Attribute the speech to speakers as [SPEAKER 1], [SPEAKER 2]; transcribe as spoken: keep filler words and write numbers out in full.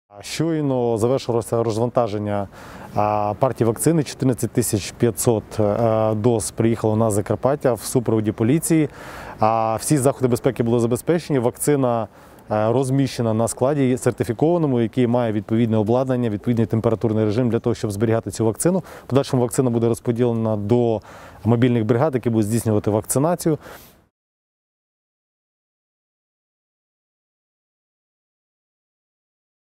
[SPEAKER 1] Щойно завершилося розвантаження партії вакцини. чотирнадцять тисяч п'ятсот доз приїхало на Закарпаття в супроводі поліції. Всі заходи безпеки були забезпечені. Вакцина розміщена на складі сертифікованому, який має відповідне обладнання, відповідний температурний режим для того, щоб зберігати цю вакцину. В подальшому вакцина буде розподілена до мобільних бригад, які будуть здійснювати вакцинацію.